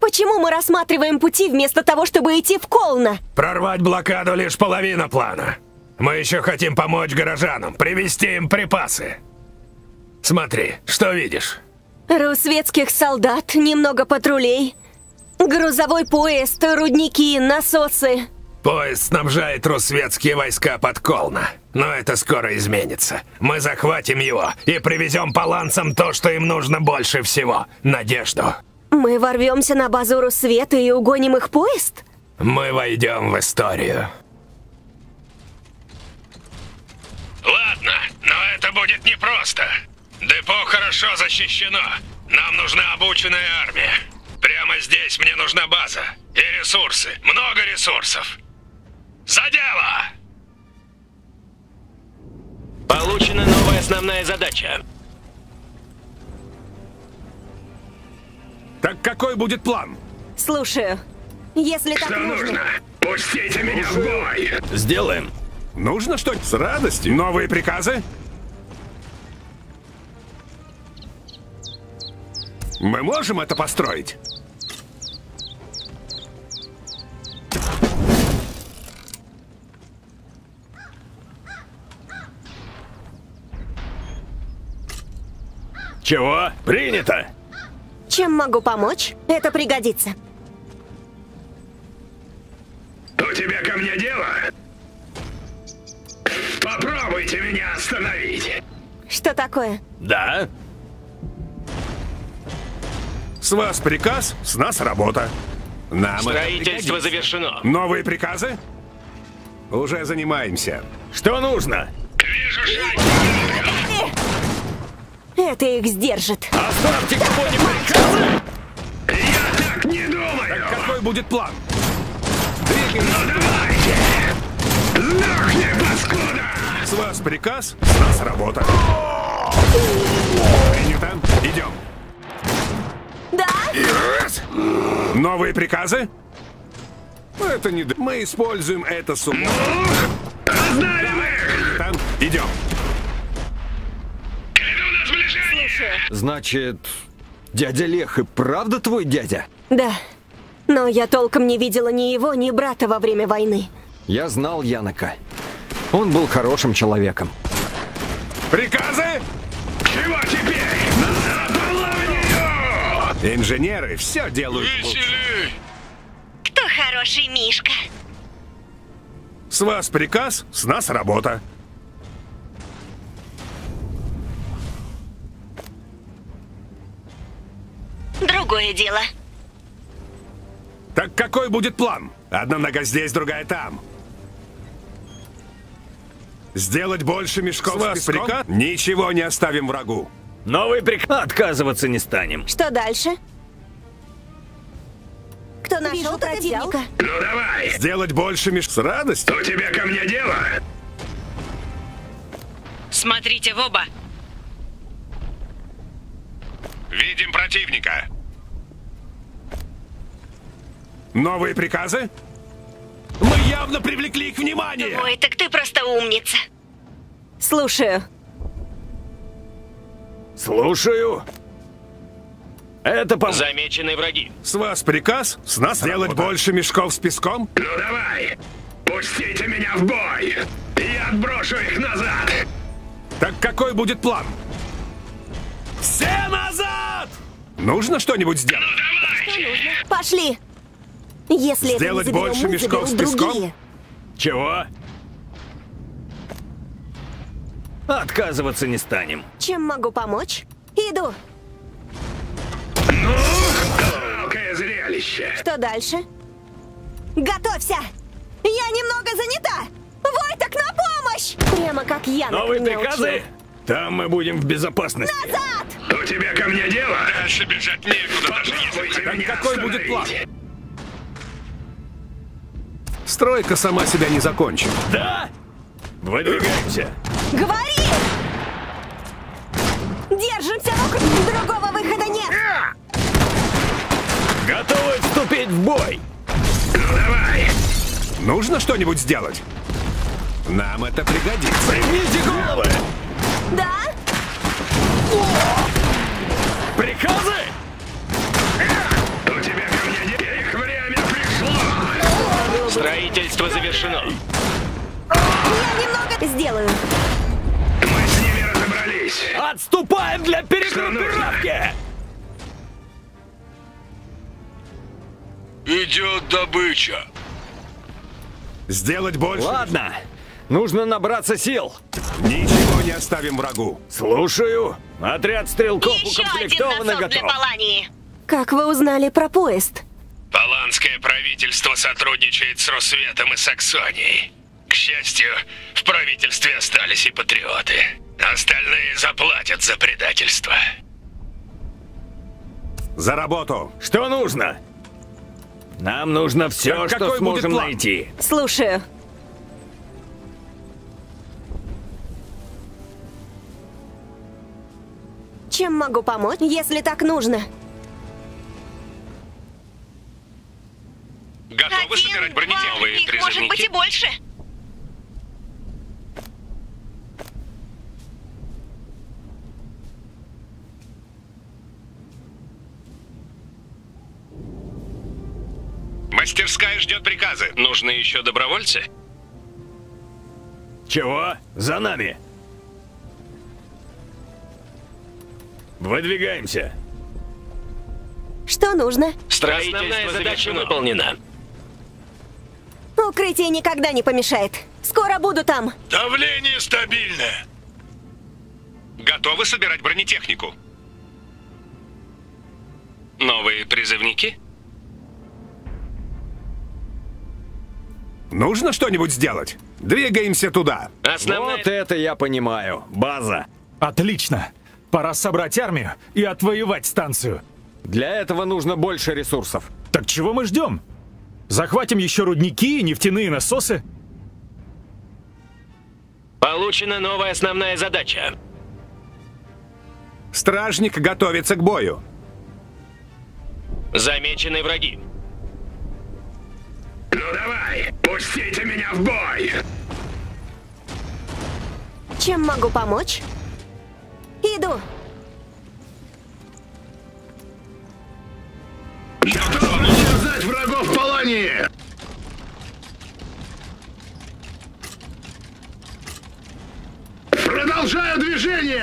Почему мы рассматриваем пути вместо того, чтобы идти в Колна? Прорвать блокаду лишь половина плана. Мы еще хотим помочь горожанам, привезти им припасы. Смотри, что видишь? Русветских солдат, немного патрулей, грузовой поезд, рудники, насосы. Поезд снабжает русветские войска под Колна. Но это скоро изменится. Мы захватим его и привезем поланцам то, что им нужно больше всего — надежду. Мы ворвемся на базу Русвета и угоним их поезд? Мы войдем в историю. Ладно, но это будет непросто. Депо хорошо защищено. Нам нужна обученная армия. Прямо здесь мне нужна база. И ресурсы. Много ресурсов. За дело! Получена новая основная задача. Так какой будет план? Слушаю. Если так нужно. Пустите меня в бой! Сделаем. Нужно что-нибудь? С радостью. Новые приказы? Мы можем это построить? Чего? Принято. Чем могу помочь? Это пригодится. У тебя ко мне дело? Попробуйте меня остановить. Что такое? Да. С вас приказ, с нас работа. Нам Строительство завершено. Новые приказы? Уже занимаемся. Что нужно? Это их сдержит. Оставьте кого-нибудь приказы! Я так не думаю! Так какой будет план? Двигаемся! Ну давайте! Сдохни, паскуда! С вас приказ, с нас работа. Принято. Идем. Да? Новые приказы? Это не... Мы используем это с умом. Знаем их! Там, идем. Значит, дядя Лех и правда твой дядя? Да. Но я толком не видела ни его, ни брата во время войны. Я знал Янока. Он был хорошим человеком. Приказы? Чего теперь? На заполонию! Инженеры все делают лучше. Кто хороший Мишка? С вас приказ, с нас работа. Другое дело. Так какой будет план? Одна нога здесь, другая там. Сделать больше мешков с песком? Ничего не оставим врагу. Новый приказ. Отказываться не станем. Что дальше? Кто нашел противника? Ну давай! Сделать больше мешков. С радостью. У тебя ко мне дело? Смотрите в оба. Видим противника. Новые приказы? Мы явно привлекли их внимание! Ой, так ты просто умница. Слушаю. Слушаю. Это замеченные враги. С вас приказ, с нас сделать больше мешков с песком? Ну давай! Пустите меня в бой! Я отброшу их назад! Так какой будет план? Все назад! Нужно что-нибудь сделать? Ну давайте! Пошли! Если Сделать это не заберем, больше мы мешков с заберем песком? другие. Чего? Отказываться не станем. Чем могу помочь? Иду. Ну, жалкое зрелище. Что дальше? Готовься! Я немного занята! Войток, на помощь! Прямо как я Новые меня приказы? учил. Там мы будем в безопасности. Назад! У тебя ко мне дело? Дальше бежать некуда, даже если какой будет план? Стройка сама себя не закончит. Да? Выдвигаемся. Говори! Держимся, другого выхода нет! Готовы вступить в бой. Ну давай! Нужно что-нибудь сделать? Нам это пригодится. Пригните головы! Да? Приказы? У тебя ко мне Строительство завершено. Я немного сделаю. Мы с ними разобрались. Отступаем для перегруппировки! Идет добыча. Сделать больше. Ладно, нужно набраться сил. Ничего не оставим врагу. Слушаю. Отряд стрелков Еще один укомплектован и носок для готов. Полании. Как вы узнали про поезд? Поланское правительство сотрудничает с Россветом и Саксонией. К счастью, в правительстве остались и патриоты. Остальные заплатят за предательство. За работу. Что нужно? Нам нужно все, Так что какой будет сможем план? найти. Слушаю. Чем могу помочь, если так нужно? Готовы собирать бронетехновые их может быть и призывники? больше. Мастерская ждет приказы. Нужны еще добровольцы? Чего? За нами. Выдвигаемся. Что нужно? Основная задача выполнена. Укрытие никогда не помешает. Скоро буду там. Давление стабильное. Готовы собирать бронетехнику? Новые призывники? Нужно что-нибудь сделать? Двигаемся туда. Основная... Вот это я понимаю. База. Отлично. Пора собрать армию и отвоевать станцию. Для этого нужно больше ресурсов. Так чего мы ждем? Захватим еще рудники и нефтяные насосы? Получена новая основная задача. Стражник готовится к бою. Замечены враги. Ну давай, пустите меня в бой! Чем могу помочь? Иду. Готов уничтожать врагов Полании! Продолжаю движение!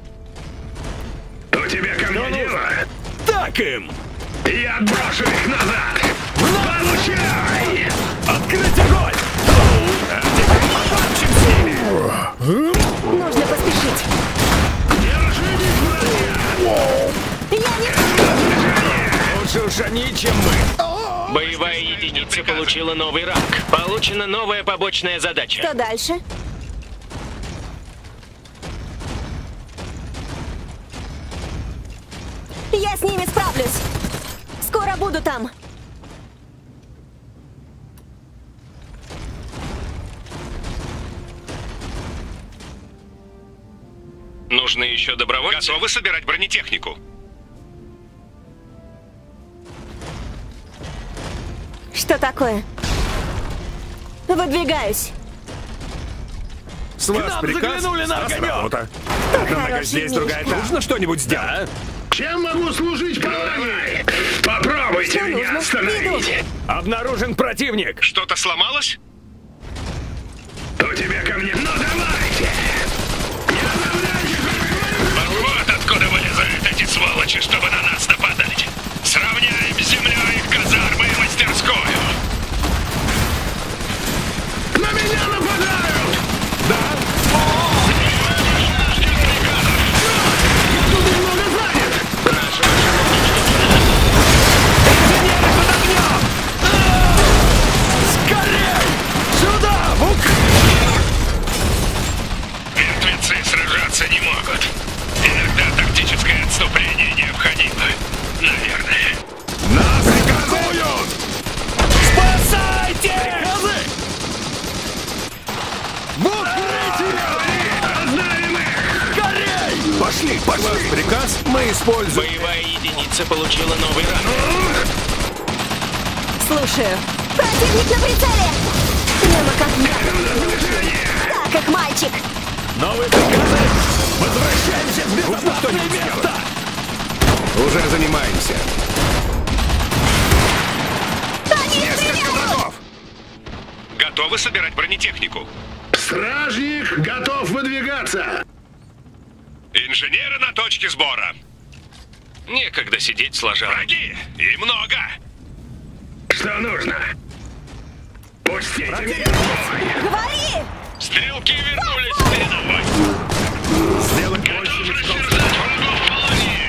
У тебя ко мне дело? Так им! Я отброшу их назад! Получай! Открыть огонь! Нужно поспешить. Я не... Лучше уж они, чем мы. Боевая единица получила новый ранг. Получена новая побочная задача. Что дальше? Я с ними справлюсь. Скоро буду там. Нужны еще добровольцы? Готовы собирать бронетехнику? Что такое? Выдвигаюсь. С вас нам приказ, заглянули на с нас огонек. работа. Одна нога Хороший здесь, меч. другая там. Нужно что-нибудь сделать? Чем могу служить Полании? Попробуйте Что меня нужно? остановить! Иду. Обнаружен противник. Что-то сломалось? У тебя ко мне... Ну давайте! Вот откуда вылезают эти сволочи, чтобы на нас нападать. Сравняем с землей их казармы и мастерскую. На меня нападают! Да? Я тут немного занят. Мертвецы сражаться не могут. Иногда тактическое отступление необходимо. Наверное. Нас атакуют! Спасайте! Оставим их! Пошли, пошли! С вас приказ, мы используем. Боевая единица получила новый ранг. Слушаю. Противник на прицеле! Прямо как я. Так, как мальчик. Новые приказы! Возвращаемся в безопасное место! Уже занимаемся. Они Несколько стреляют! врагов! готовы собирать бронетехнику. Стражник готов выдвигаться. Инженеры на точке сбора. Некогда сидеть сложа. Враги! И много! Что нужно? Пустите меня в бой. Говори! Стрелки вернулись в передовой. Сделать Готов больше мешков. растерзать врагов в полоне.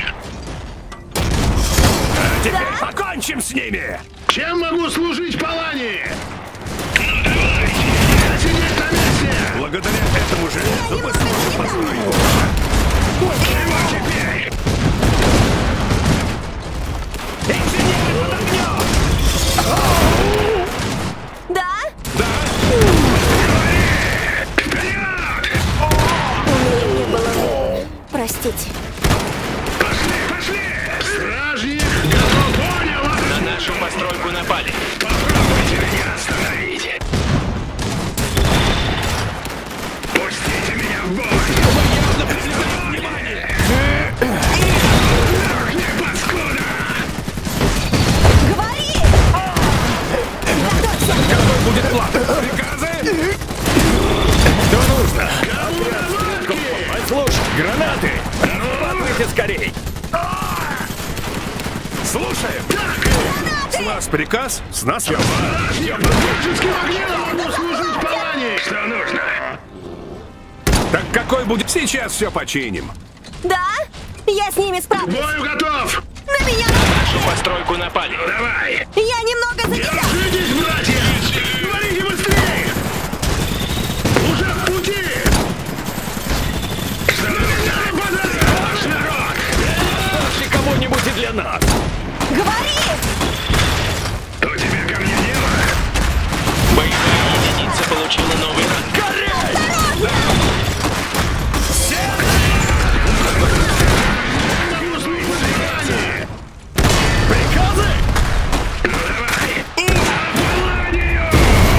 А теперь покончим с ними! Чем могу служить Палани? Ну давайте! Сидеть на месте! Благодаря этому железу мы сможем построить. Чего теперь? Инженер под огнем! Да? Вперед! У меня не было... Простите. Пошли! Стражник готов. Понял вас! На нашу постройку напали. Попробуйте меня остановить. Пустите меня в бой. Ах, не паскуда! Говори! Какой будет план? Приказы? Что нужно? Послушай, гранаты! Подвыйте скорей! Слушаем! С нас приказ, с нас все. Я под вражеским огнем могу служить Палани. Что нужно? Так какой будет? Сейчас все починим. Да? Я с ними К справлюсь. бою готов. На меня Нашу постройку напали. Давай. Я немного занята. Держитесь, братья! Говорите быстрее! Уже в пути! Что нужно? Ваш народ! Оставьте кого-нибудь и для нас. Говори! У тебя ко мне дело? Боевая единица получила новый ранг. Могу служить Палани. Приказы? Ну давай! Паланию!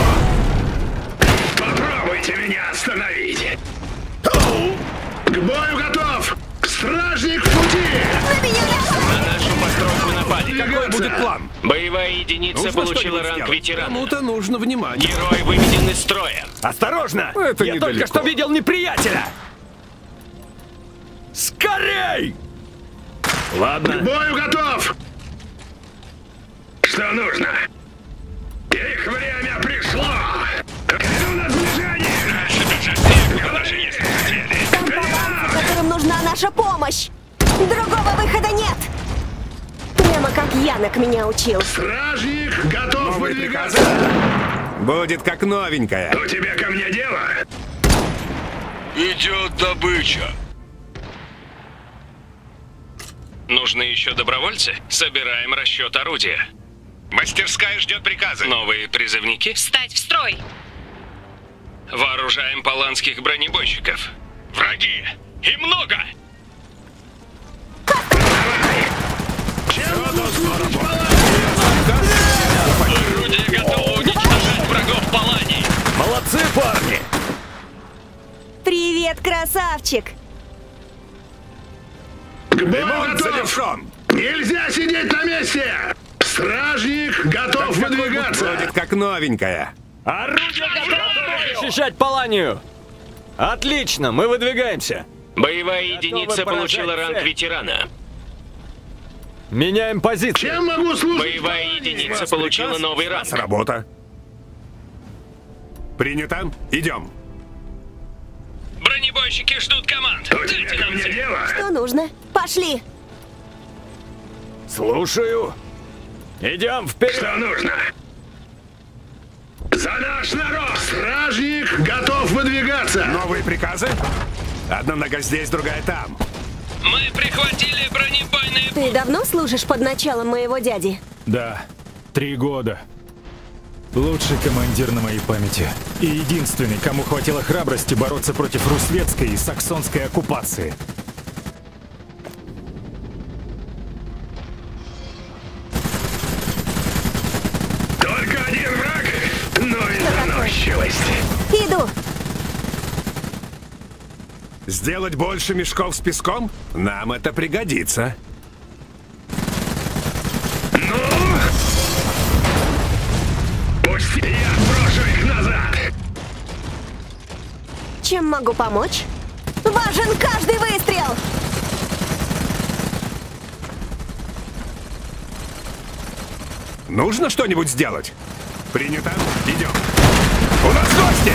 Попробуйте меня остановить! К бою готов! Стражник в пути! На меня На нашу постройку напали. Какой будет план? Боевая единица Нужно получила что-нибудь ранг сделать. ветерана. Кому-то нужно внимание. Герой выведен из строя. Осторожно! Это Я недалеко. только что видел неприятеля! Скорей! К Ладно. бою готов! Что нужно? Их время пришло! Иду на сближение! там балансы, которым нужна наша помощь. Другого выхода нет. Прямо как Янок меня учил. Стражник готов Новые выдвигаться! приказы? Будет как новенькая. У тебя ко мне дело? Идет добыча. Нужны еще добровольцы? Собираем расчет орудия. Мастерская ждет приказа. Новые призывники? Встать в строй! Вооружаем паланских бронебойщиков. Враги! И много! Чем могу служить Палани? Орудие готово уничтожать врагов Палани. Молодцы, парни! Привет, красавчик. К бою Ремонт готов! завершен. Нельзя сидеть на месте! Стражник готов выдвигаться! Будет как новенькая. Орудие готово защищать Паланию! Отлично, мы выдвигаемся. Боевая единица поражать получила ранг цель. ветерана. Меняем позицию. Чем могу служить? Боевая Палани? единица получила Приказ, новый с ранг. нас работа. Принято. Идем. Бронебойщики ждут команд. У тебя ко мне дело? Что нужно? Пошли. Слушаю. Идем вперед. Что нужно? За наш народ! Стражник готов выдвигаться! Новые приказы? Одна нога здесь, другая там. Мы прихватили бронебойные... Ты давно служишь под началом моего дяди? Да, 3 года. Лучший командир на моей памяти. И единственный, кому хватило храбрости бороться против русветской и саксонской оккупации. Только один враг, но и заносчивость. Иду. Сделать больше мешков с песком? Нам это пригодится. Ну? Пусть я брошу их назад! Чем могу помочь? Важен каждый выстрел! Нужно что-нибудь сделать? Принято. Идем. У нас гости!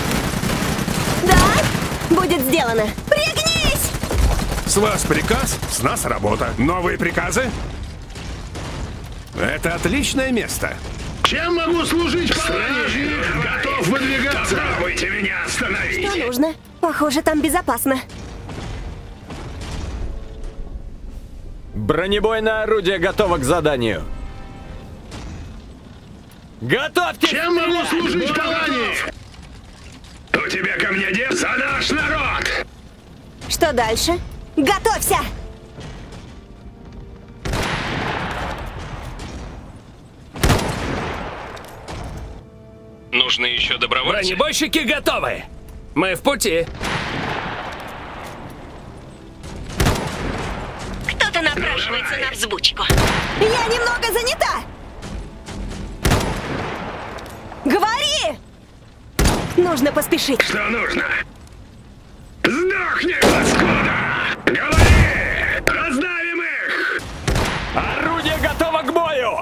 Да? Будет сделано. Пригнись! С вас приказ, с нас работа. Новые приказы? Это отличное место. Чем могу служить, палане? Готов выдвигаться. Попробуйте меня остановить. Что нужно? Похоже, там безопасно. Бронебойное орудие готово к заданию. Готовьтесь! Чем могу служить, палане? У тебя ко мне дело за наш народ. Что дальше? Готовься! Нужны еще добровольцы. Бронебойщики готовы! Мы в пути! Кто-то напрашивается на взбучку. Я немного занята! Говори! Нужно поспешить. Что нужно? Сдохни, паскуда! Говори! Раздавим их! Орудие готово к бою!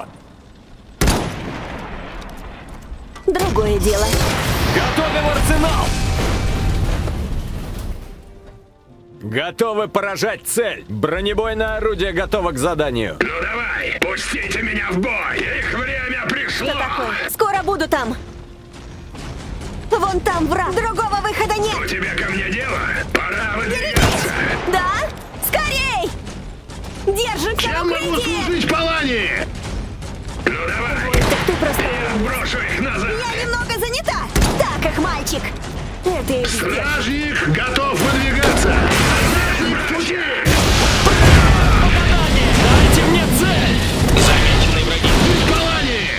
Другое дело. Готовим арсенал! Готовы поражать цель! Бронебойное орудие готово к заданию. Ну давай, пустите меня в бой! Их время пришло! Что такое? Скоро буду там. Вон там враг. Другого выхода У нет. тебя ко мне дело? Пора выдвигаться! Да? Скорей! Держимся в Чем могу укрытии! служить, палане? Ну давай! Так ты просто... Я брошу их назад! Я немного занята. Так их, мальчик. Это их здесь. Стражник готов выдвигаться. Стражник в пути. Дайте мне цель! Замечены враги. Палане!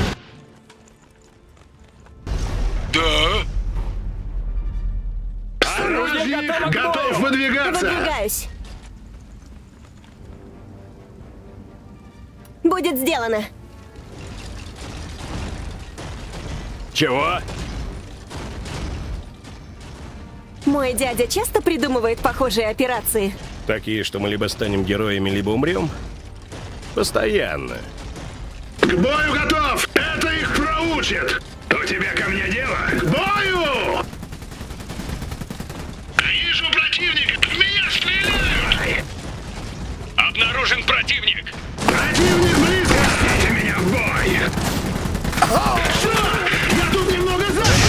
Да? Стражник готов выдвигаться. Выдвигаюсь. Будет сделано. Чего? Мой дядя часто придумывает похожие операции. Такие, что мы либо станем героями, либо умрем? Постоянно. К бою готов. Это их проучит. У тебя ко мне дело? К бою! Вижу противника! В меня стреляют! Обнаружен противник! Противник близко. Пустите меня в бой! Что? Я тут немного занят.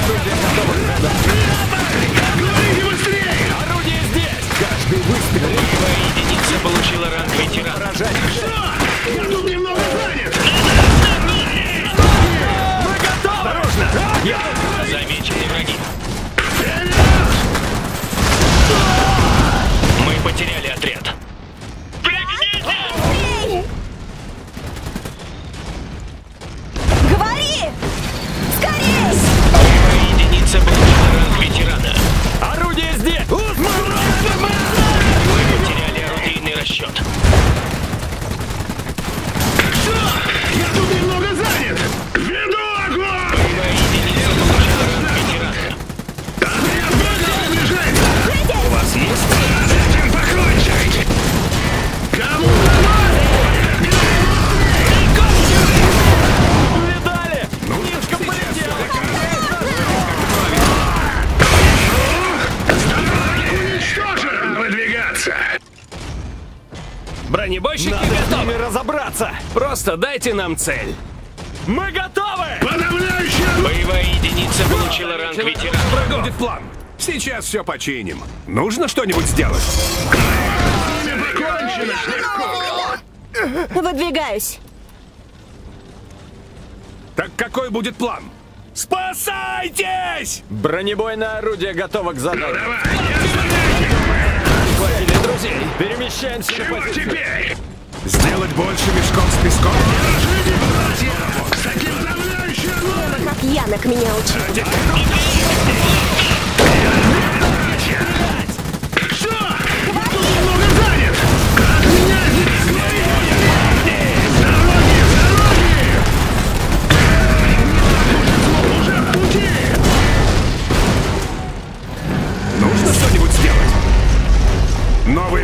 Говорите быстрее. Орудие здесь! Каждый выстрел! Боевая единица получила ранг ветерана. Поражать! Что? Я тут немного занят. Мы готовы! Осторожно! Замечены враги. Вперед! Мы потеряли отряд. Эй! Говори! Скорей! Боевая единица получила ранг ветерана. Орудие здесь! Мы потеряли орудийный расчет. Я тут немного занят. Веду огонь. Боевая единица получила ранг ветерана. Отряд врага приближается. У вас есть? С этим покончить! Кому давай? Видали? Слишком полетел! Уничтожен. Пора выдвигаться! Бронебойщики Надо с готовы! ними разобраться! Просто дайте нам цель! Мы готовы! Подавляющая. Боевая единица получила ранг ветерана. Будет план. Сейчас все починим. Нужно что-нибудь сделать? Покончено. Выдвигаюсь. Так какой будет план? Спасайтесь! Бронебойное орудие готово к заданию. Давай! Хватили друзей! Перемещаемся на Чего позицию. теперь? Сделать больше мешков с песком? С таким давляющим. Прямо как Янок меня учил. Что? Я тут немного занят. От меня здесь дороги, дороги. Уже в пути.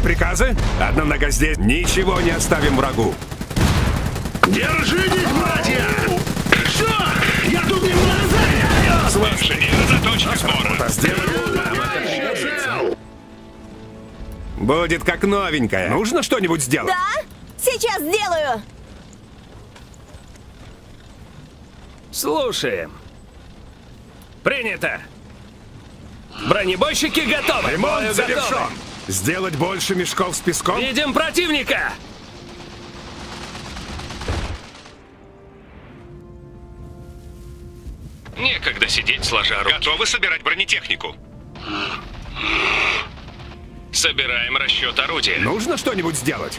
приказы? Одна нога здесь. Ничего не оставим врагу. Держитесь, братья! Что? Я тут немного занят! Инженеры за точкой сбора. Будет как новенькая. Нужно что-нибудь сделать? Да? Сейчас сделаю. Слушаем. Принято. Бронебойщики готовы. Ремонт Бою завершен. готовы. Сделать больше мешков с песком? Видим противника. Некогда сидеть сложа руки. Готовы собирать бронетехнику? Собираем расчет орудия. Нужно что-нибудь сделать?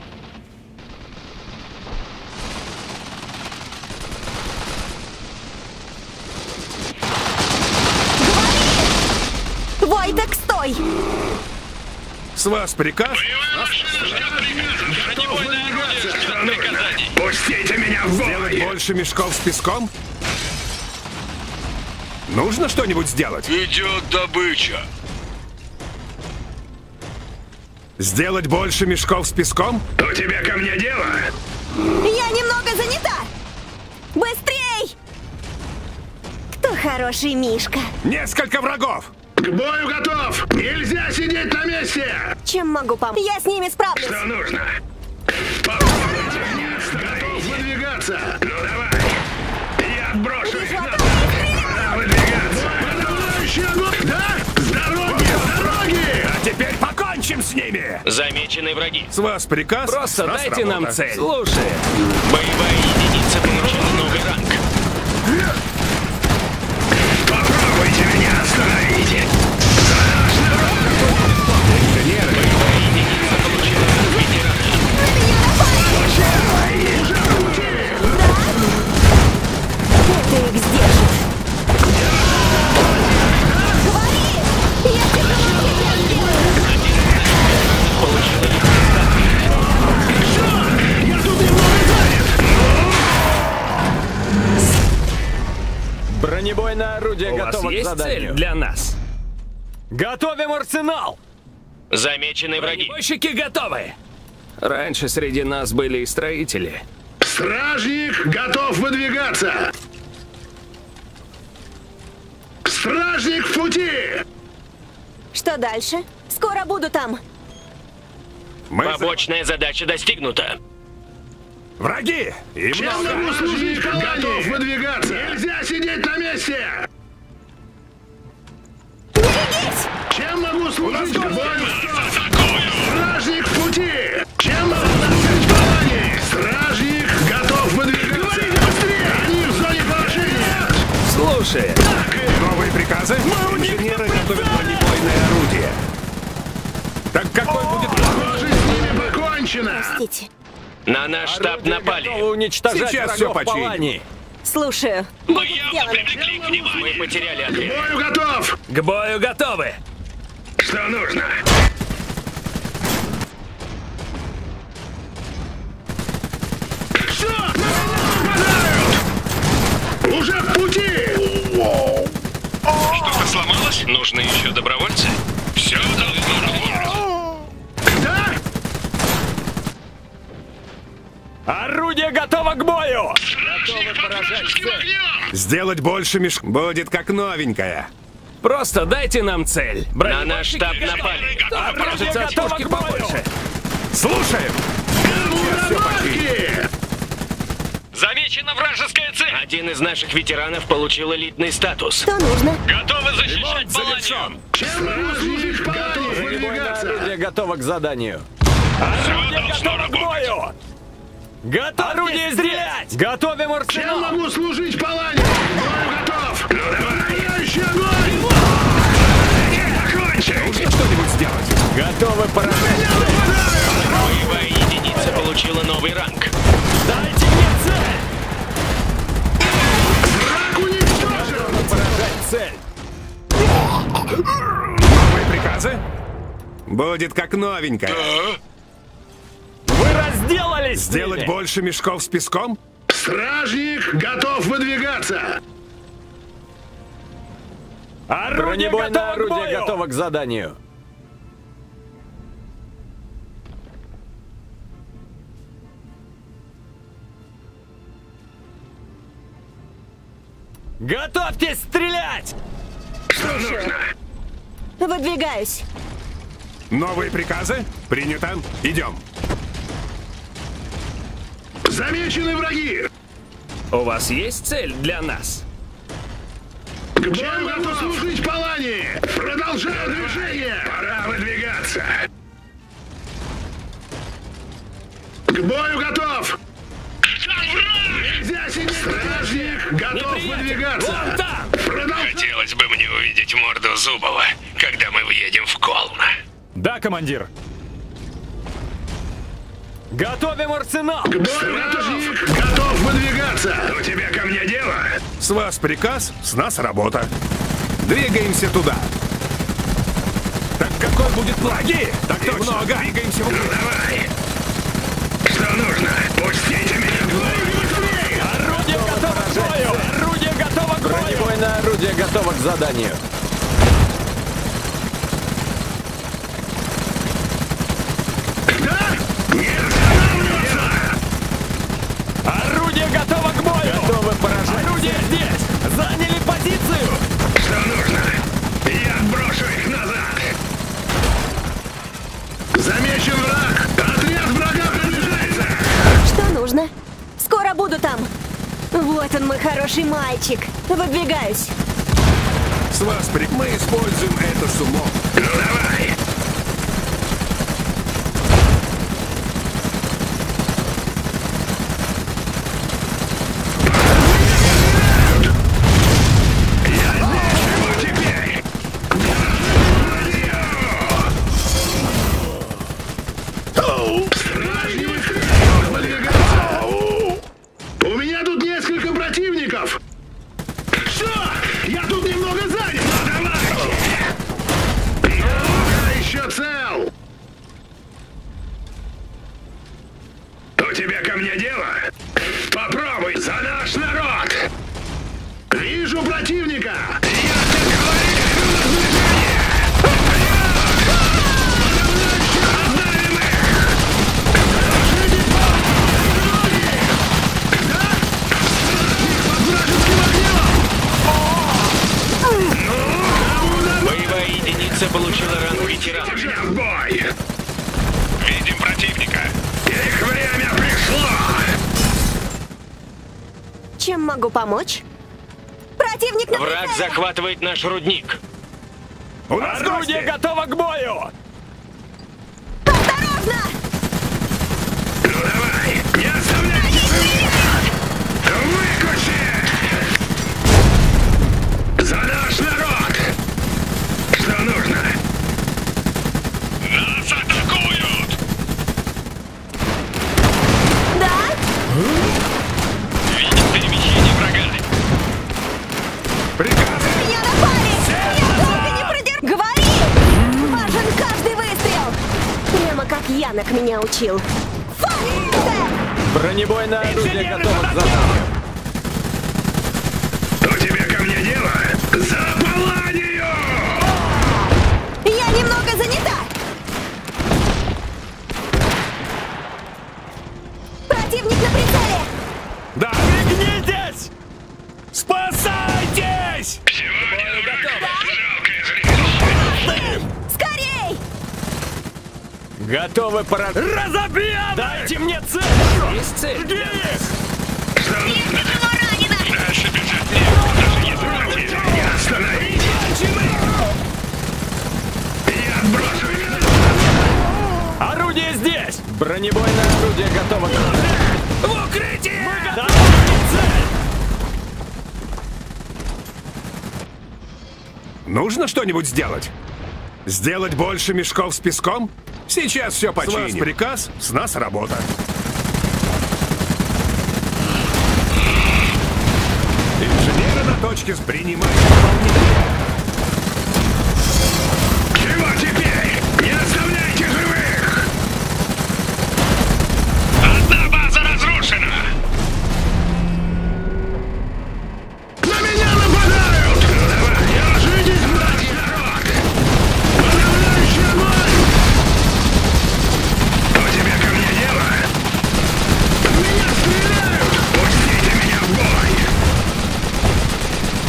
Войтек, стой! С вас приказ? Пустите меня в Сделать бой! больше мешков с песком? Нужно что-нибудь сделать? Идет добыча. Сделать больше мешков с песком? У тебя ко мне дело? Я немного занята! Быстрей! Кто хороший Мишка? Несколько врагов! К бою готов! Нельзя сидеть на месте! Чем могу помочь? Я с ними справлюсь. Что нужно? Попробуйте! Готов выдвигаться! Ну давай! Я отброшу их назад! Пора выдвигаться! Подавляющий огонь! Да? С дороги! С дороги! А теперь покончим с ними! Замечены враги. С вас приказ? Просто с нас дайте нам работа. цель. Слушай. Боевая единица получила новый ранг. Попробуйте меня остановить! Боевая единица получила ранг ветерана. Это их сдержит. Говори! Я тебя сделаю! Получила личный Я тут немного занят! Бронебойное орудие У вас готово к есть цель заданию. для нас? Готовим арсенал! Замечены враги. Бронебойщики готовы. Раньше среди нас были и строители. Стражник готов выдвигаться! Стражник в пути! Что дальше? Скоро буду там. Мы Побочная задача достигнута. Враги! И Чем много! могу служить? Готов выдвигаться! Нельзя сидеть на месте! Берегись! Чем могу служить? К бою! Стражник в пути! Чем могу доставить палани? Стражник готов выдвигаться! Говорите быстрее! Они в зоне поражения! Слушай. Новые приказы? Инженеры готовят бронебойное орудие. Так какой будет план? Похоже, с ними покончено! Простите. На наш штаб Орудие напали. готово уничтожать Сейчас всё врагов починим. Палани. Слушаю. Мы Будет явно сделано. привлекли к вниманию. Мы потеряли К отряд. бою готов! К бою готовы. Что нужно? Что? На меня нападают! Уже в пути! Что-то сломалось? Нужны еще добровольцы? Все должно работать. Да? Орудие готово к бою! Стражник под вражеским огнем! Сделать больше мешков. Будет как новенькая. Просто дайте нам цель. На наш штаб напали. Кажется, от пушки побольше. Слушаем! Муравьи! Замечена вражеская цель. Один из наших ветеранов получил элитный статус. Что нужно? Готовы защищать Паланию. Чем могу служить? Готов Бронебойное выдвигаться! орудие готово к заданию. Все Орудие должно готово к работать. бою! Готов орудие стрелять! Готовим Чем арсенал! могу служить, Палани? Бой готов! Ну давай! Подавляющий огонь! Нужно что-нибудь сделать? Готовы поражать! Боевая единица получила новый ранг. Дайте мне цель! Враг уничтожен! Поражать цель! Новые приказы? Будет как новенькая. Вы разделались! с Сделать ними! больше мешков с песком? Стражник готов выдвигаться! Орудие Бронебойное готово к орудие бою! готово к заданию. Готовьтесь стрелять! Что нужно? Выдвигаюсь. Новые приказы? Принято. Идем. Замечены враги! У вас есть цель для нас? К бою готов служить Палани! Продолжаю движение! Пора выдвигаться. К бою готов! Нельзя сидеть! Стражник готов выдвигаться! Вон там! Хотелось бы мне увидеть морду Зубова, когда мы въедем в Колна. Да, командир. Готовим арсенал! К бою стражник готов выдвигаться! У тебя ко мне дело? С вас приказ, с нас работа. Двигаемся туда. Так какой будет план? Так-то много. Двигаемся в Давай. Что нужно? Пустите меня в бой. Орудие готово к бою! Орудие готово к бою! Бронебойное орудие готово к заданию. Орудие готово к бою! Готовы поражать! Орудие здесь! Заняли позицию! Что нужно? Я отброшу их назад. Замечен враг! Отряд врага приближается! Что нужно? Скоро буду там. Вот он, мой хороший мальчик. Выдвигаюсь. С вас приказ. Мы используем это с умом. Ну давай. У меня тут несколько противников! Что? Я тут немного занят! Давай! Я еще цел! У тебя ко мне дело? Попробуй за наш народ! Вижу противника! Боевая единица получила ранг ветерана. В бой! Видим противника! Их время пришло! Чем могу помочь? Противник на Враг прицеле! захватывает наш рудник. У нас Орудие гости! готово к бою! Осторожно! Ну давай! Не оставляйте живых! Выкуси! За наш народ! Что нужно? Нас атакуют! Да? Видим перемещение врага. Приказы! Меня напали! Я долго не продержу! Говори! Важен каждый выстрел! Прямо как Янок меня учил. Фаер! Бронебойное орудие готово к заданию. У тебя ко мне дело? За Паланию! Я немного занята! Противник на прицеле! Да! Пригнитесь! Спасайтесь! Сегодня жалкое зрелище! Скорей! Готовы поражать! Разобьем! Дайте мне цель! Есть цель? Где их? Что нужно? Дальше бежать некуда, даже не думайте! Не остановить! Я отброшу их назад! Орудие здесь! Бронебойное орудие готово к заданию. В укрытие! Давайте цель! Нужно что-нибудь сделать? Сделать больше мешков с песком? Сейчас все починим. С вас приказ, с нас работа. Инженеры на точке принимают исполнение. Чего теперь? Не оставляйте живых! Одна база разрушена! На меня нападают! Ну давай! Держитесь, братья! Народ! Подавляющий огонь! У тебя ко мне дело? В меня стреляют! Пустите меня в бой!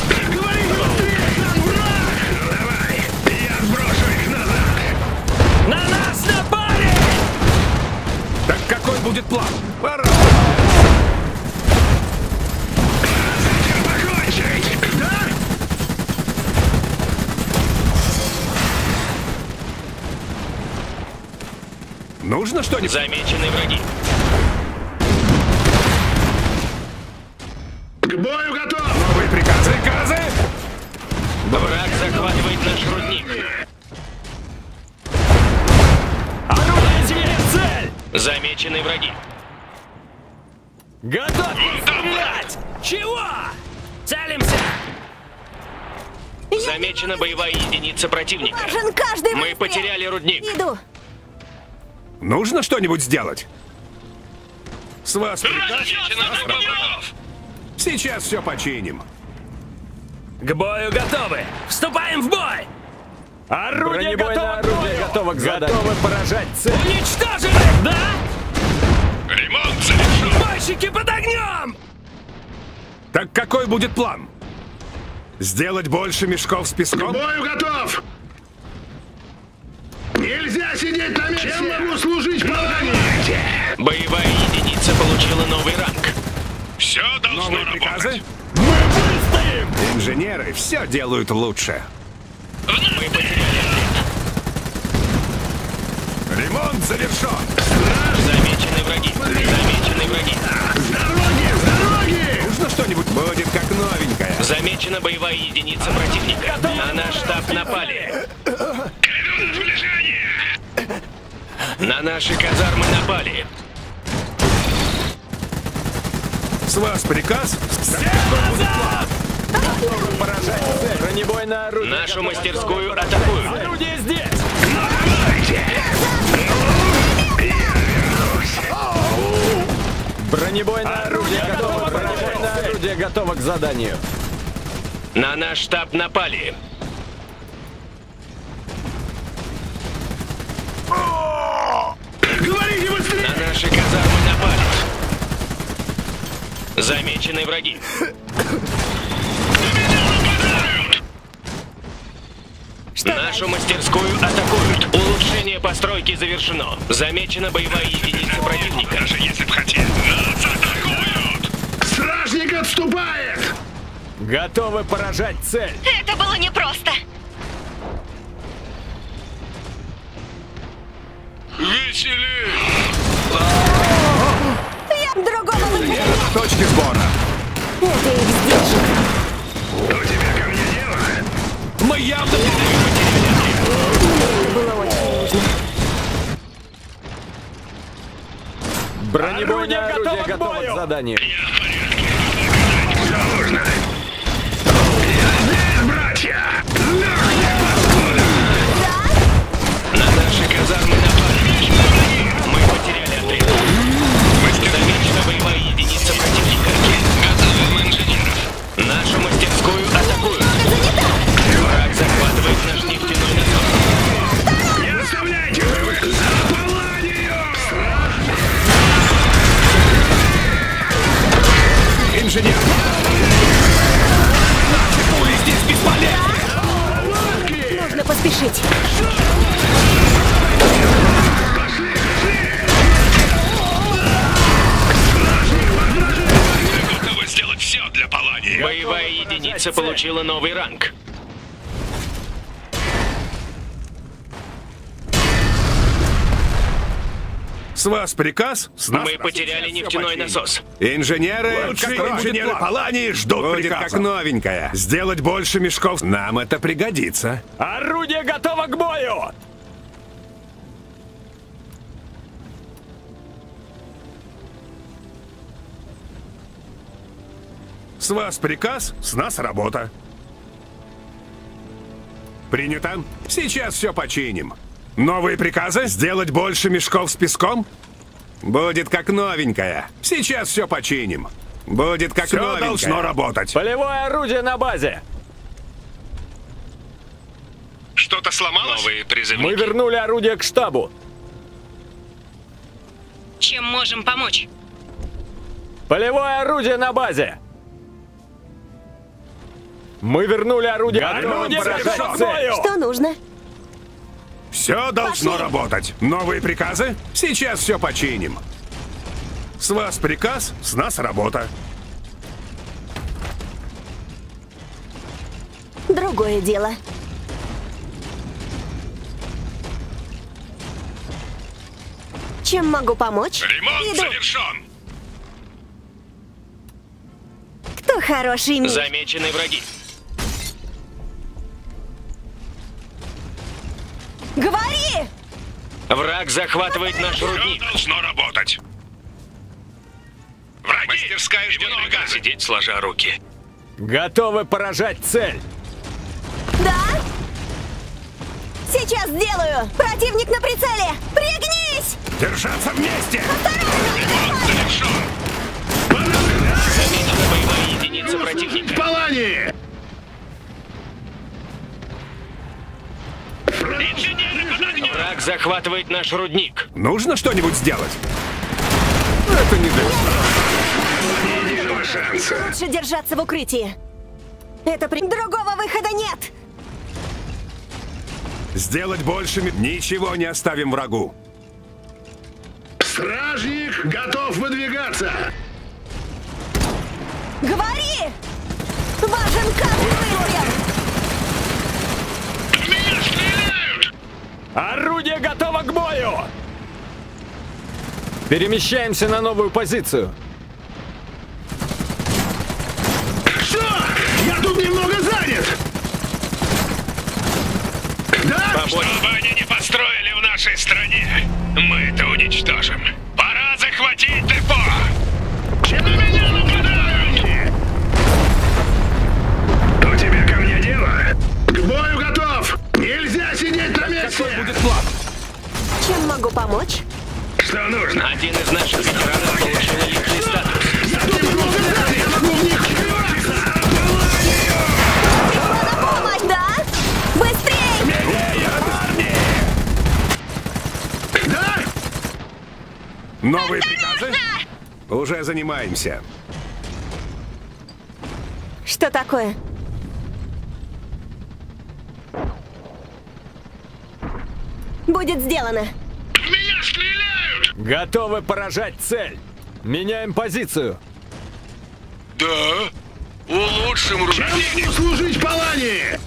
Нужно что-нибудь? Замечены враги. К бою готов! Новые приказы? Приказы? Враг захватывает наш рудник. Орудие здесь! Цель! Замечены враги. Готов стрелять! Чего? Целимся! Замечена боевая единица противника. Важен каждый Мы выстрел. потеряли рудник. Иду. Нужно что-нибудь сделать? С вас приказ? Замечена группа врагов. Сейчас все починим. К бою готовы! Вступаем в бой! Орудие готово к бою! готово к заданию. Готовы поражать цель! Уничтожили! Да? Ремонт завершен. Бойщики под огнем! Так какой будет план? Сделать больше мешков с К песком? бою готов! Нельзя сидеть на месте! Чем могу служить, полковник? Боевая единица получила новый ранг. Все должно Новые работать. приказы? Мы выстоим! Инженеры все делают лучше. Мы потеряли отряд. Ремонт завершен. Замечены враги. Замечены враги. С дороги! С дороги! Нужно что-нибудь? Будет как новенькое. Замечена боевая единица противника. На наш штаб напали. На наши казармы напали. С вас приказ? Поражать цель. Бронебойное орудие. Нашу мастерскую атакуют. Орудие здесь! Бронебойное орудие готово. Бронебойное орудие готово к заданию. На наш штаб напали. Говорите быстрее! На наши казармы напали. Замечены враги. Нашу мастерскую атакуют. Улучшение постройки завершено. Замечена боевая единица противника. Даже если б хотели, нас атакуют. Стражник отступает! Готовы поражать цель. Это было непросто. Веселей. Другого выхода нет. На точке сбора. Это их сдержит. У тебя ко мне дело? Мы явно Это было очень нужно. Бронебойное Орудие орудие готово к готово бою. к заданию. Что нужно? Я здесь, братья! На наши казармы напали. Мы потеряли отряд. Замечена боевая единица противника. Готовим инженеров. Нашу мастерскую атакуют. Враг захватывает наш нефтяной насос. Не оставляйте живых! За Палладию! инженер. Наши пули здесь бесполезны. Нужно поспешить. Готовы сделать все для Палладии. Боевая единица получила новый ранг. С вас приказ? С нас Мы потеряли нефтяной насос. Инженеры, Лучшие инженеры Палании ждут будет приказа. как новенькая. Сделать больше мешков. Нам это пригодится. Орудие готово к бою! С вас приказ, с нас работа. Принято. Сейчас все починим. Новые приказы? Сделать больше мешков с песком? Будет как новенькая. Сейчас все починим. Будет как Все новенькая. должно работать. Полевое орудие на базе. Что-то сломалось? Новые Мы призывники. вернули орудие к штабу. Чем можем помочь? Полевое орудие на базе. Мы вернули орудие. Орудие Готовы готово к поражать цель. бою! Что нужно? Все должно Пошли. работать. Новые приказы? Сейчас все починим. С вас приказ, с нас работа. Другое дело. Чем могу помочь? Ремонт Иду. завершен. Кто хороший миг? Замечены враги. Говори! Враг захватывает наш Все рудник. должно работать. Враги! Мастерская ждет приказа. Сидеть сложа руки. Готовы поражать цель. Да? Сейчас сделаю! Противник на прицеле! Пригнись! Держаться вместе! Ремонт завершен. Замечена боевая единица противника. Палани! Инженеры под огнем! Враг захватывает наш рудник. Нужно что-нибудь сделать? Это не дает. Ни единого шанса. Лучше держаться в укрытии. Это при... Другого выхода нет! Сделать больше ничего не оставим врагу. Стражник готов выдвигаться. Говори! Важен каждый выстрел! В меня стреляют! Орудие готово к бою! Перемещаемся на новую позицию. Что? Я тут немного занят. Да? Что бы они не построили в нашей стране, мы это уничтожим. Пора захватить депо! Чем на меня нападают? У тебя ко мне дело? К бою готов! Нельзя сидеть на месте! Чем могу помочь? Что нужно? Один из наших ветеранов получил элитный статус. Я немного занят! Я могу в них впиваться! На помощь, да? Быстрей! Да? Новые приказы? Уже занимаемся. Что такое? Будет сделано. В меня стреляют! Готовы поражать цель. Меняем позицию. Да, улучшим Чем могу служить Палани?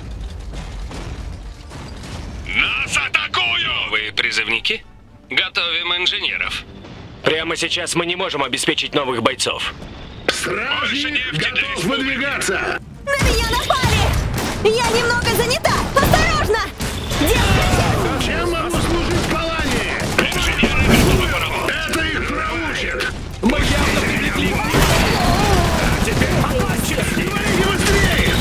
Нас атакуют! Вы призывники? Готовим инженеров. Прямо сейчас мы не можем обеспечить новых бойцов. Стражник готов выдвигаться! На меня напали! Я немного занята! Осторожно! Держите! Чем могу служить Палани? Инженеры готовы поработать. Это их проучит! Мы явно привлекли. Теперь попасть! Говорите быстрее!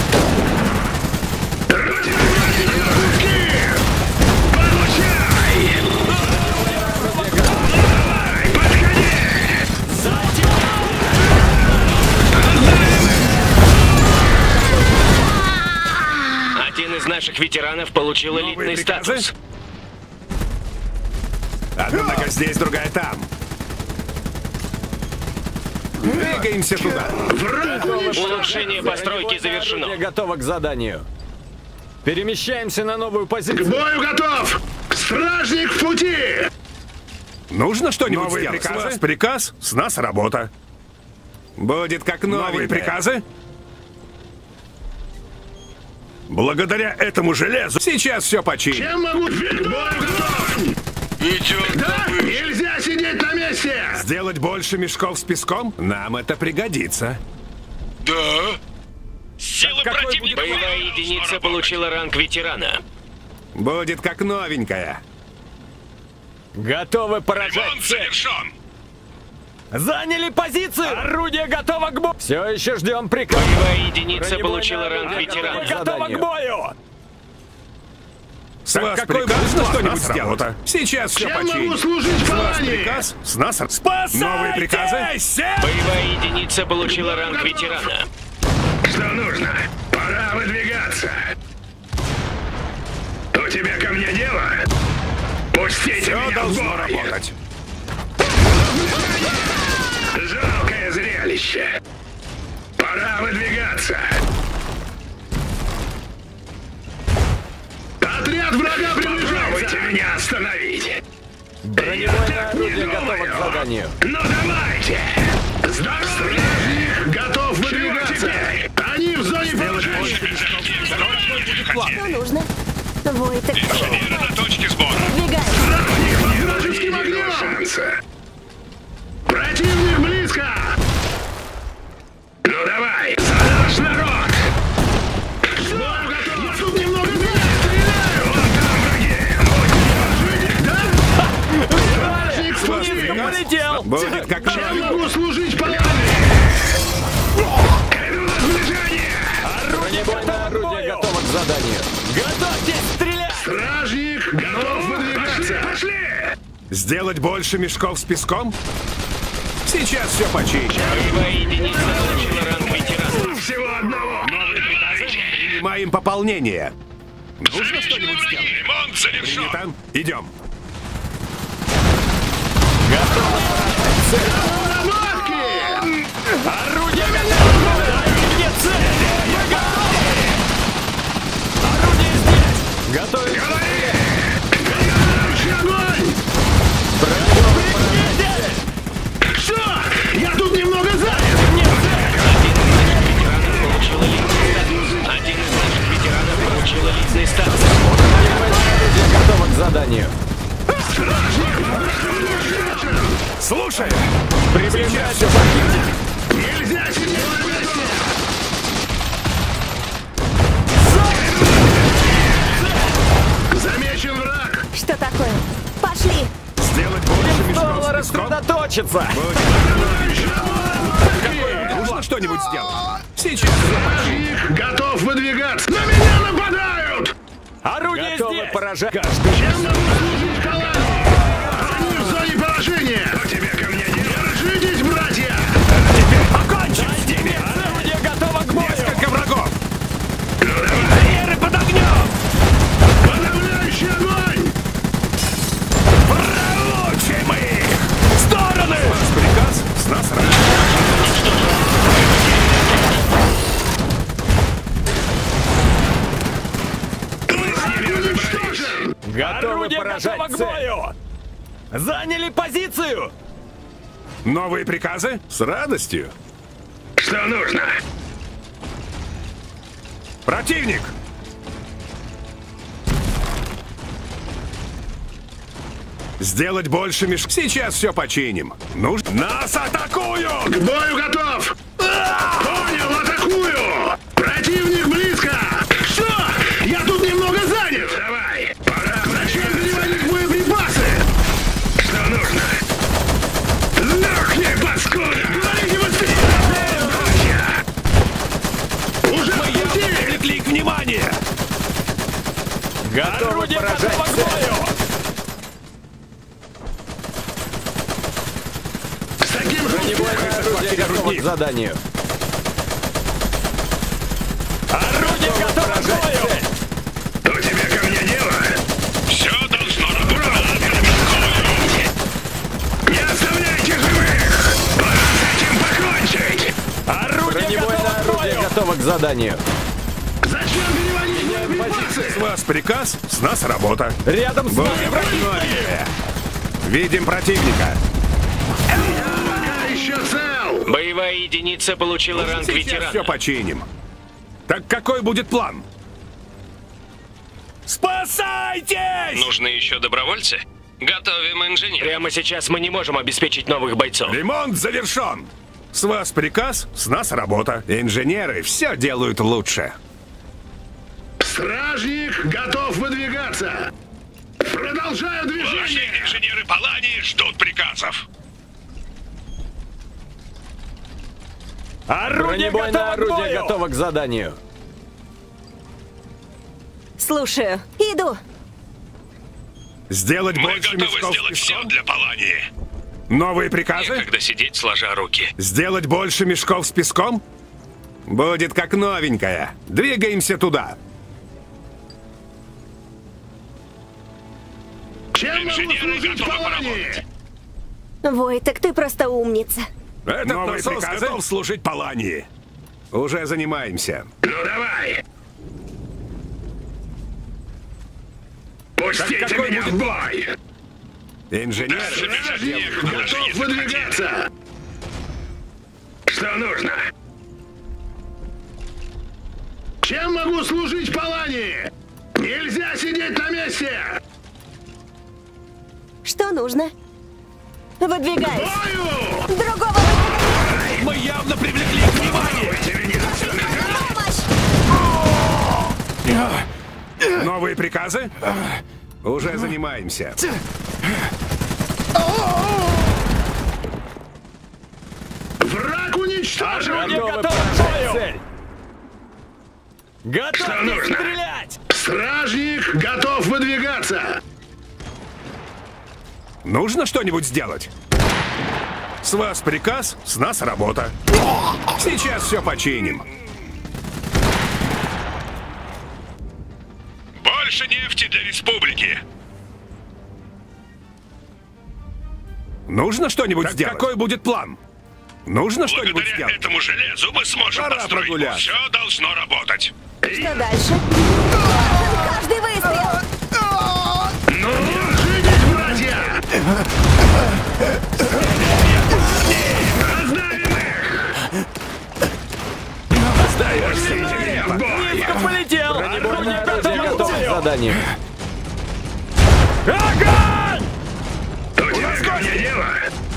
Руки! Получай! Давай, подходи! Один из наших ветеранов получил элитный приказы? статус. Одна нога здесь, другая там. Двигаемся туда. Улучшение постройки завершено. Орудие готово к заданию. Перемещаемся на новую К позицию. бою готов! Стражник в пути! Нужно что-нибудь Новые сделать. приказы? С вас приказ, с нас работа. Будет как новые приказы? Благодаря этому железу сейчас все починим. Чем могу... К бою готов! Идет Да? Нельзя сидеть на месте! Сделать больше мешков с песком? Нам это пригодится. Да. Силы противника... Боевая единица получила ранг ветерана. Будет как новенькая. Готовы поражать Ремонт цель. завершен. Заняли позицию! Орудие готово к бою! Все еще ждем приказа. Боевая единица получила ранг ветерана. Готово к бою! С вас какой приказ, будет на план? что-нибудь Нас сделать. работа. Сейчас все Чем могу починим. служить С вас Палани? приказ, с нас... Новые приказы? Боевая единица получила ранг ветерана. Что нужно? Пора выдвигаться. У тебя ко мне дело? Пустите Все меня в должно бой. работать. Жалкое зрелище. Пора выдвигаться. Отряд врага приближается. Попробуйте меня остановить. Бронебойное орудие готово к заданию. Ну давайте. Стражник готов выдвигаться. Они в зоне поражения. Что нужно? Войтек. Инженеры на точке сбора. Двигай. Стражник под вражеским огнем. шанса. Противник близко! Ну давай, за наш народ! Что? Я тут немного стреляю! Вон там враги! Да? Полетел! Будет как Я могу служить полами! Это у нас сближение! Бронебойное орудие готово к заданию. Готовьтесь стрелять! Стражник готов выдвигаться! Пошли! Сделать больше мешков с песком? Сейчас все починим. Боевая единица получила ранг ветерана. Всего одного! Принимаем пополнение. Нужно что-нибудь сделать? Ремонт завершен. Принято. Идем. Орудие готово! Где цель? Мы готовы! Орудие здесь! Готовить! Огонь! Что? Я тут немного занят! Один из наших ветеранов получил элитный статус. Орудие готово к заданию. Слушай! Приближайся! Нельзя сидеть на месте! Замечен враг! Что такое? Пошли! Сделать больше мешков Стоило с песком? рассредоточиться! Нужно что-нибудь сделать? Сейчас. Стражник готов выдвигаться! На меня нападают! Орудие Готовы здесь! поражать. Чем могу служить колонии? Они в зоне поражения! Но тебе ко мне не держитесь, братья! Покончим с ними! Орудие готово к бою! Несколько врагов! Барьеры под огнем! Подавляющий огонь! Получим их! В стороны! Ваш приказ с нас раньше. Уничтожен! Готовы Орудие поражать готово к цель! Заняли позицию! Новые приказы? С радостью. Что нужно? Противник! Сделать больше мешков. Сейчас все починим. Нужно... Нас атакуют! К бою готов! Понял, атакую! Противник близко! Что? Я тут немного занят! Давай! Пора! Зачем переводить боеприпасы? Что нужно? Сдохни, паскуда! Говорите быстрее! Уже в пути! Привлекли их внимание! Готовы Орудие поражать готово к цель! бою! С таким Бронебойное орудие готово к заданию. Орудие готово к бою! У тебя ко мне дело? Все должно работать. Не оставляйте живых! Пора с этим покончить! Орудие готово Бронебойное к орудие бою! готово к заданию. Зачем переводить боеприпасы? С вас приказ, с нас работа. Рядом с нами Будем враги! внимание. Видим противника. Пока еще цел! Боевая единица получила ранг Сейчас ветерана. все починим. Так какой будет план? Спасайтесь! Нужны еще добровольцы? Готовим инженера. Прямо сейчас мы не можем обеспечить новых бойцов. Ремонт завершен. С вас приказ, с нас работа. Инженеры все делают лучше. Стражник готов выдвигаться! Продолжаю Ваши движение! инженеры Палании ждут приказов. Орудие Бронебойное готово к орудие бою! готово к заданию. Слушаю. Иду. Сделать Мы больше готовы мешков с сделать все песком? для Палании. Новые приказы? Некогда сидеть сложа руки. Сделать больше мешков с песком? Будет как новенькая. Двигаемся туда. Чем могу Инженеры служить готовы Палании? поработать. Войтек, ты просто умница. Этот новый приказ готов служить Палании. Уже занимаемся. Ну давай! Пустите какой меня будет в бой! Инженеры Стражник готов выдвигаться! Что нужно? Чем могу служить Палании? Нельзя сидеть на месте! Что нужно? Выдвигаюсь. Бою! Другого выхода нет. Мы явно привлекли их внимание! Помощь! Новые приказы? Уже занимаемся. Враг уничтожен! Орудие готово к бою! Цель. Готовьтесь нужно? стрелять! Стражник готов выдвигаться! Нужно что-нибудь сделать? С вас приказ, с нас работа. Сейчас все починим. Больше нефти для республики. Нужно что-нибудь сделать? Какой будет план? Нужно что-нибудь Благодаря сделать? этому железу мы сможем Пора построить. прогуляться. Все должно работать. Что дальше? Каждый выстрел! Ну, держитесь, братья! Раздавим их! Пустите в бой! Низко полетел! Орудие готово к бою! Задание. Огонь! У нас ко мне дело!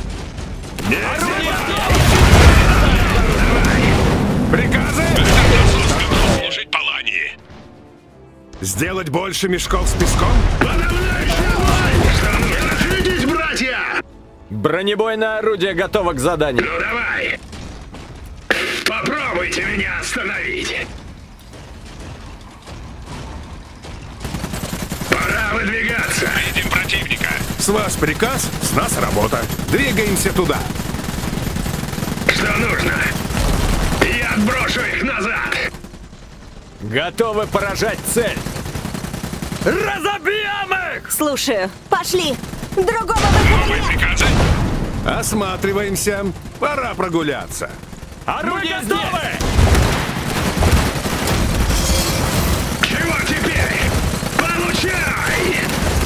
Приказы? Служить Палании. Сделать больше мешков с песком? Подавляющий огонь! Что нужно? Держитесь, братья! Бронебойное орудие готово к заданию. Ну давай! Попробуйте меня остановить! Пора выдвигаться! Видим противника. С вас приказ, с нас работа. Двигаемся туда. Что нужно? Я отброшу их назад! Готовы поражать цель. Разобьем их! Слушаю. Пошли! Другого выхода Новые нет. приказы? Осматриваемся. Пора прогуляться. Орудие готовы! Чего теперь? Получай!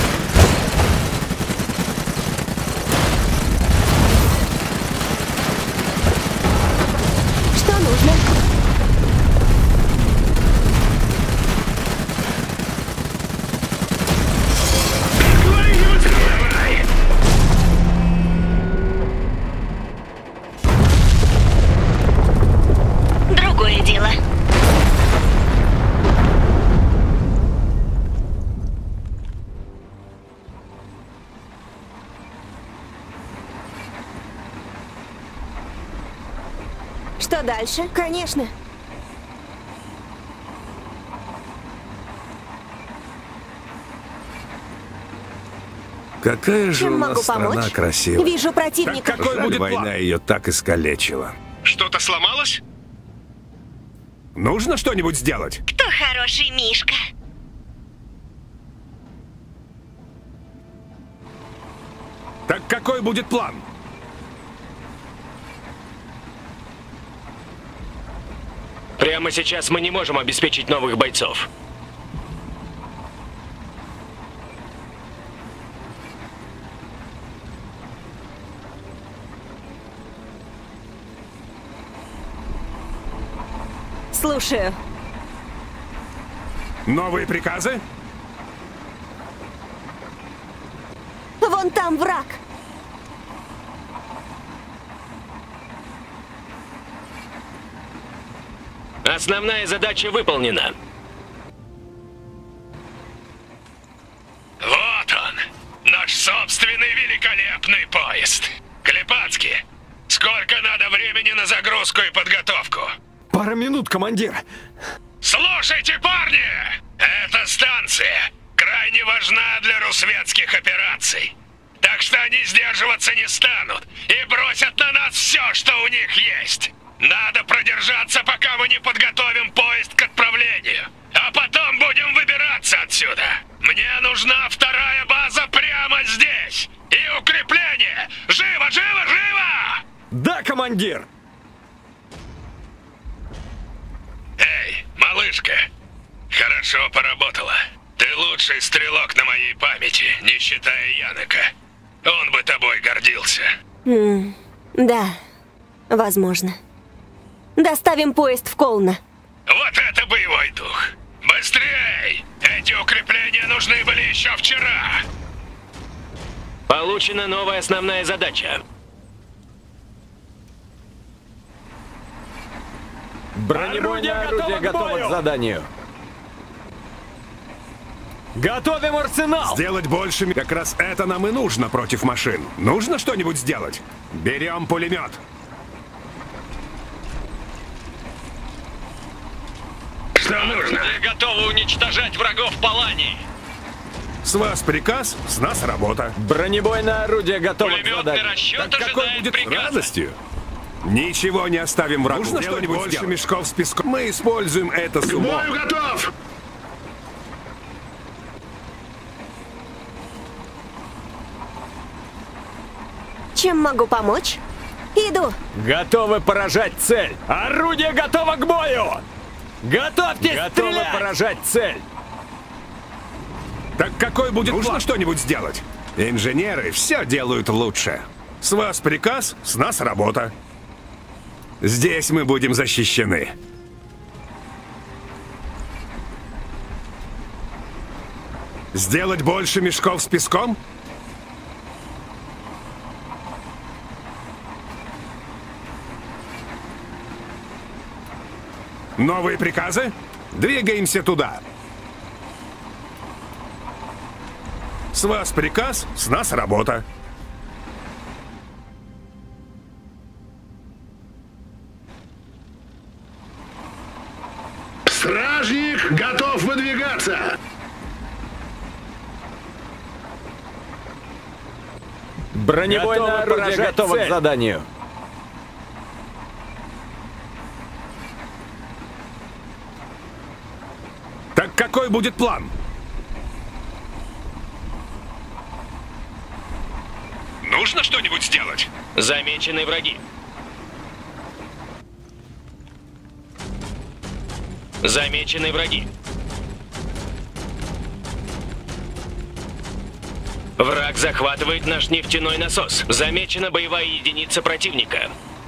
Что нужно? Давай! Другое дело. Что дальше? Конечно. Какая же Чем у могу нас страна помочь? красивая. Вижу противника. Какой будет война ее так искалечила. Что-то сломалось? Нужно что-нибудь сделать? Кто хороший Мишка? Так какой будет план? Прямо сейчас мы не можем обеспечить новых бойцов. Слушаю. Новые приказы? Вон там враг. Основная задача выполнена. Вот он, наш собственный великолепный поезд. Клепацкий, сколько надо времени на загрузку и подготовку? Пара минут, командир. Слушайте, парни! Эта станция крайне важна для русветских операций. Так что они сдерживаться не станут и бросят на нас все, что у них есть. Надо продержаться, пока мы не подготовим поезд к отправлению. А потом будем выбираться отсюда. Мне нужна вторая база прямо здесь. И укрепление. Живо, живо, живо! Да, командир. Эй, малышка. Хорошо поработала. Ты лучший стрелок на моей памяти, не считая Янока. Он бы тобой гордился. Да, возможно. Доставим поезд в Колна. Вот это боевой дух. Быстрей! Эти укрепления нужны были еще вчера. Получена новая основная задача. Бронебойное орудие готово к заданию. Готовим арсенал! Сделать больше. Как раз это нам и нужно против машин. Нужно что-нибудь сделать? Берем пулемет. Что нужно? Готовы уничтожать врагов Полани. С вас приказ, с нас работа. Бронебойное орудие готово к Пулеметный заданию. расчет Так какой ожидает будет приказа. радостью? Ничего не оставим врагу. Нужно что-нибудь больше сделать. Мешков с песком. Мы используем это с К умом. бою готов! Чем могу помочь? Иду. Готовы поражать цель! Орудие готово к бою! Готовьтесь Готовы стрелять! поражать цель! Так какой будет Нужно что-нибудь сделать? Инженеры все делают лучше. С вас приказ, с нас работа. Здесь мы будем защищены. Сделать больше мешков с песком? Новые приказы? Двигаемся туда. С вас приказ, с нас работа. Стражник готов выдвигаться! Бронебойное орудие готово к заданию. Так какой будет план? Нужно что-нибудь сделать? Замечены враги. Замечены враги. Враг захватывает наш нефтяной насос. Замечена боевая единица противника.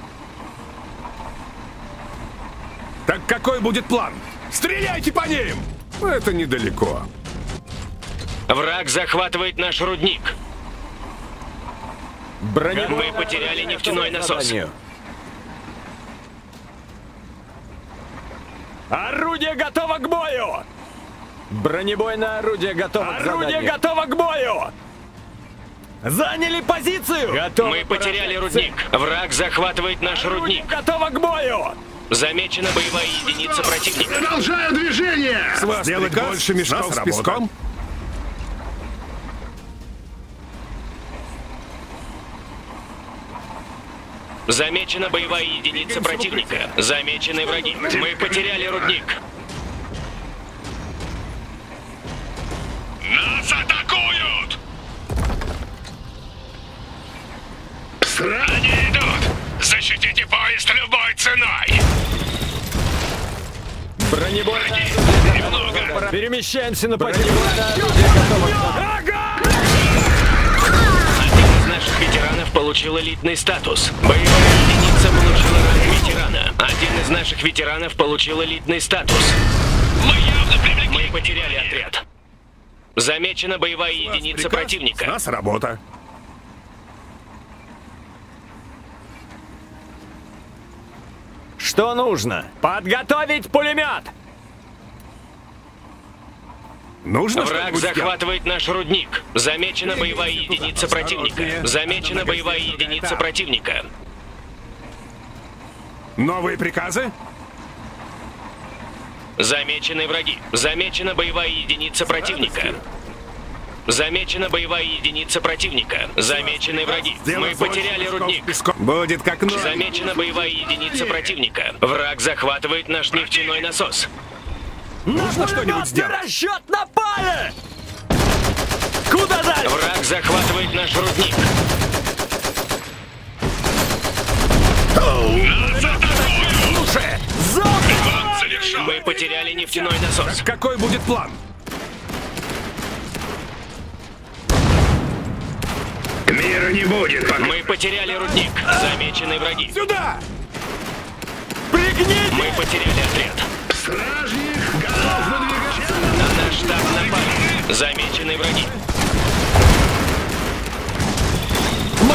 Так какой будет план? Стреляйте по ним! Это недалеко. Враг захватывает наш рудник. Бронебойное Мы потеряли орудие нефтяной готово к насос. заданию. Орудие готово к бою! Бронебойное орудие готово к Орудие заданию. готово к бою! Заняли позицию! Готовы Мы потеряли поражать рудник. Враг захватывает наш Орудие рудник. готово к бою! Замечена боевая единица противника. Продолжаю движение! С вас сделать приказ, больше мешков с песком? Замечена боевая единица противника. Замечены враги. Мы потеряли рудник. Нас атакуют! Они идут! Защитите поезд любой ценой! Бронебойное Немного! Перемещаемся на Бронебойное позицию! орудие готово к заданию. Один из наших ветеранов получил элитный статус. Боевая единица получила ранг ветерана. Один из наших ветеранов получил элитный статус. Мы потеряли отряд. Замечена боевая единица Приказ, противника. С нас работа. Что нужно? Подготовить пулемет! Нужно Враг что-нибудь сделать? захватывает наш рудник. Замечена боевая единица противника. Замечена боевая единица противника. Новые приказы? Замечены враги. Замечена боевая единица противника. Замечена боевая единица противника. Замечены враги. Мы Сделать потеряли больше мешков рудник. с песком. Будет как новый. Замечена боевая единица противника. Враг захватывает наш нефтяной насос. Нужно что-нибудь сделать? Расчет напали! Куда дальше? Враг захватывает наш рудник. Слушай! Мы потеряли нефтяной насос. Какой будет план? Мира не будет, пока... Мы потеряли рудник. Замечены враги. Сюда! Пригнитесь! Мы потеряли отряд. Стражник готов выдвигаться! На наш штаб напали. Замечены враги.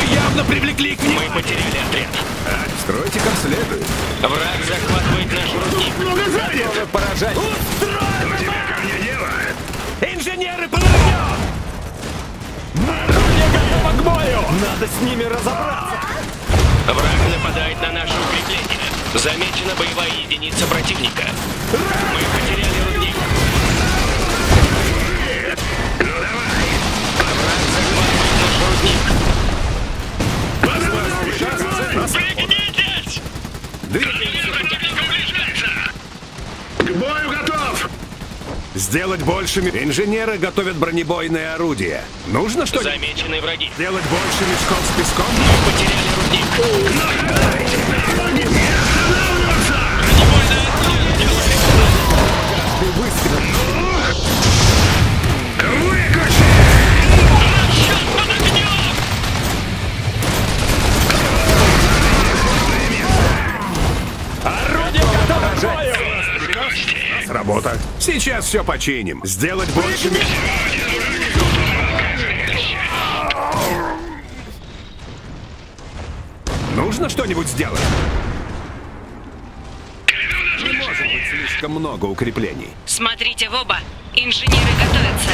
явно привлекли к нему. Мы потеряли отряд. Стройте как следует. Враг захватывает наш рудник. Много занят! Готовы поражать. У тебя ко мне дело? Инженеры под огнем! Орудие готово к бою! Надо с ними разобраться. Враг нападает на наше укрепление. Замечена боевая единица противника. Мы потеряли рудник. Ну давай! Враг захватывает наш рудник. Пригнитесь! Противник приближается! К бою готов! Сделать больше... Инженеры готовят бронебойные орудия. Нужно что-нибудь? Замечены враги. Сделать больше мешков с песком? Мы потеряли рудник. Орудие готово к бою! Работа. Сейчас все починим. Сделать больше мешков. Нужно что-нибудь сделать? Не может быть слишком много укреплений. Смотрите в оба. Инженеры готовятся.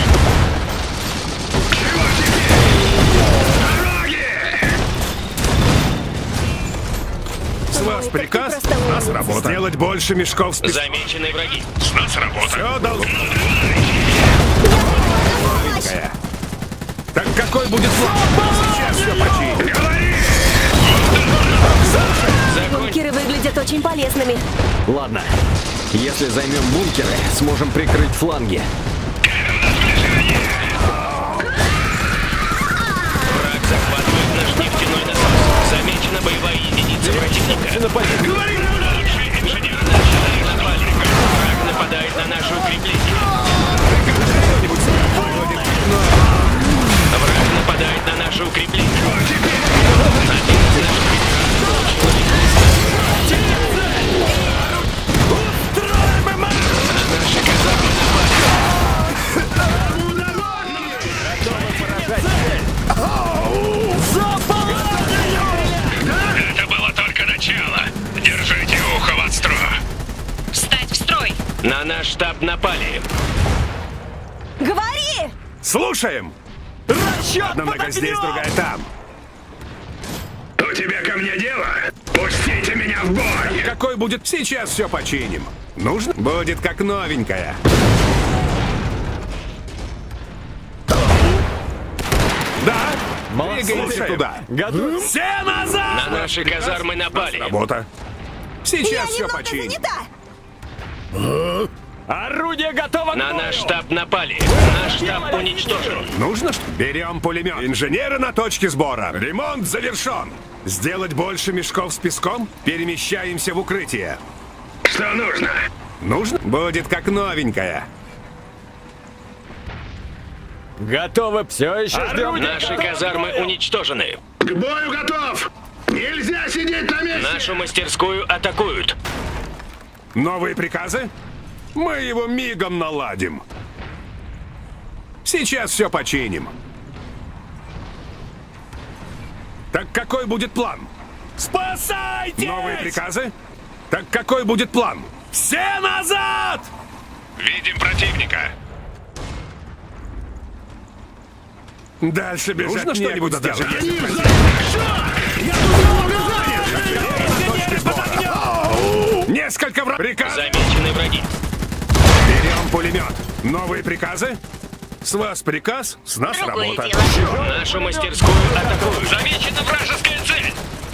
С вас приказ, с нас работа. Сделать больше мешков с песком. Замечены враги. С нас работа. Все должно. Так какой будет план? Сейчас все починим. Бункеры выглядят очень полезными. Ладно. Если займем бункеры, сможем прикрыть фланги. Враг захватывает наш нефтяной насос. Замечена боевая единица противника. Лучшие инженеры наши напали. Враг нападает на наше укрепление. Враг нападает на наше укрепление. Один из наших наши казармы Это было только начало. Держите ухо востро. Встать в строй. на наш штаб напали. Говори! Слушаем! Расчет Одна под нога здесь, огнем! другая там. У тебя ко мне дело? Пустите меня в бой! Какой будет? Сейчас все починим. Нужно? Будет как новенькая. Да? Двигайте Слушаем. туда. Готов. Все назад! На наши казармы напали. Работа. Я Сейчас все немного починим. занята! Орудие готово к На бою! наш штаб напали. Наш штаб уничтожен. Нужно что? Берем пулемет. Инженеры на точке сбора. Ремонт завершен. Сделать больше мешков с песком? Перемещаемся в укрытие. Что нужно? Нужно? Будет как новенькая. Готовы, все еще ждем. Наши казармы уничтожены. К бою готов! Нельзя сидеть на месте! Нашу мастерскую атакуют. Новые приказы? Мы его мигом наладим. Сейчас все починим. Так какой будет план? Спасайтесь! Новые приказы? Так какой будет план? Все назад! Видим противника. Дальше бежать Нужно что-нибудь некуда даже. сделать? если Несколько врагов. Приказ. Замечены враги. Берем пулемет. Новые приказы? С вас приказ, с нас Другое работа. дело. Нашу мастерскую атакуют. Замечена вражеская цель.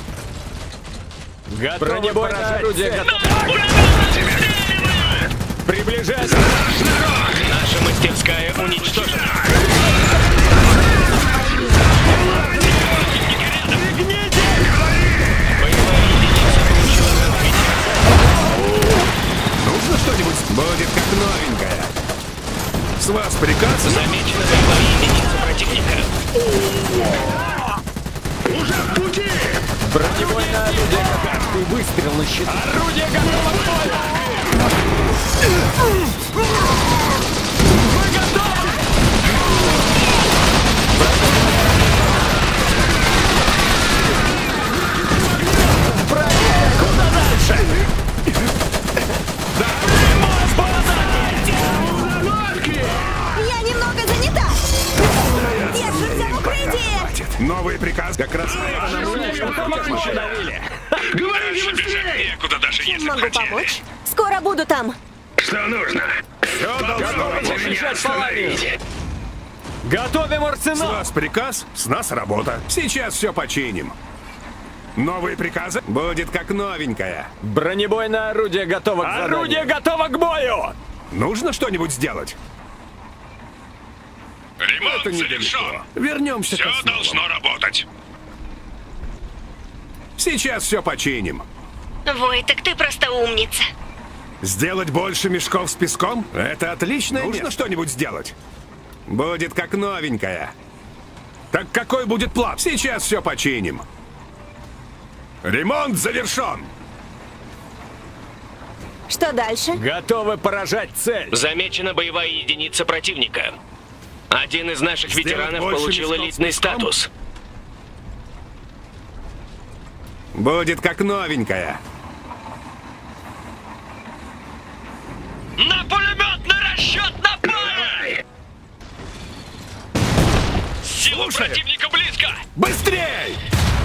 Бронебойное орудие готово. Приближайся! Наша мастерская уничтожена. Боевая единица получила развитие. Нужно что-нибудь? Будет как новенькая. С вас приказ? Замечена боевая единица противника. Уже в пути! Бронебойное орудие как каждый выстрел на щит. Орудие готово к бою! Вы готовы? Укрытие! Хватит. Новый приказ как раз Говорите быстрее! Некуда даже если Могу хотели. помочь? Скоро буду там. Что нужно? Все должно работать. Меня остановить! Готовим С арсенал! вас приказ, с нас работа. Сейчас все починим. Новые приказы будет как новенькая. Бронебойное орудие готово к заданию. Орудие готово к бою! Нужно что-нибудь сделать? Ремонт Это завершен. недалеко. Вернемся Все к основам. должно работать. Сейчас все починим. Войтек, ты просто умница. Сделать больше мешков с песком? Это отлично. Нужно что-нибудь сделать. Будет как новенькая. Так какой будет план? Сейчас все починим. Ремонт завершен. Что дальше? Готовы поражать цель! Замечена боевая единица противника. Один из наших Сделать ветеранов больше получил мешков с элитный песком? статус. Будет как новенькая. На пулеметный расчет напали! Сила противника близко! Быстрей!